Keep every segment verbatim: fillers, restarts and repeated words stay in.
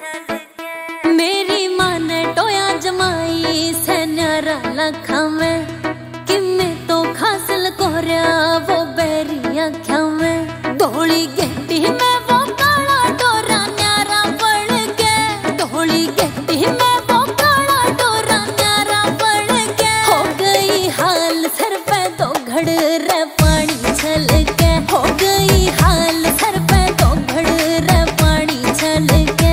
मेरी माँ ने टोया जमाई से न्यारा लखा में कि मैं तो खासल कोरिया वो बेरिया ख्या में धोली गेटी में वो काला डोरा न्यारा पड़ के धोली गेटी में वो काला डोरा न्यारा पड़ के हो गई हाल सर पे तो घड़ रे पानी छल के हो गई हाल सर पे तो घड़ रे पानी छल के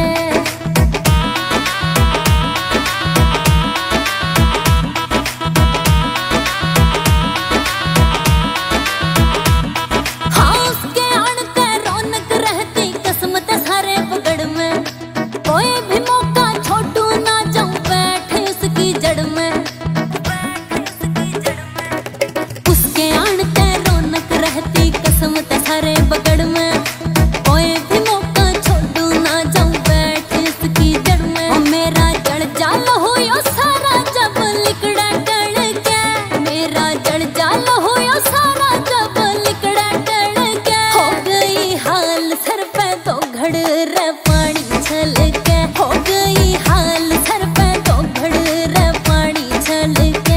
बगड़ में कोई भी मौका छोड़ू ना जाऊं बैठ इसकी जड़ में ओ मेरा जड़ जाल हो यो सारा जब लिकड़ा टड़ के मेरा जड़ जाल हो यो सारा जब लिकड़ा टड़ के हो गई हाल सर पे तो घड़ रे पानी छल के हो गई हाल सर पे तो घड़ रे पानी छल के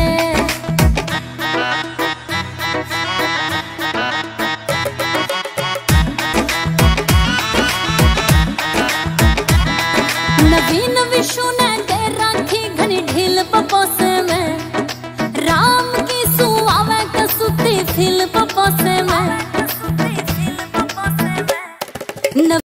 नवीन विशु ने दे राखी घनी ढील पपोस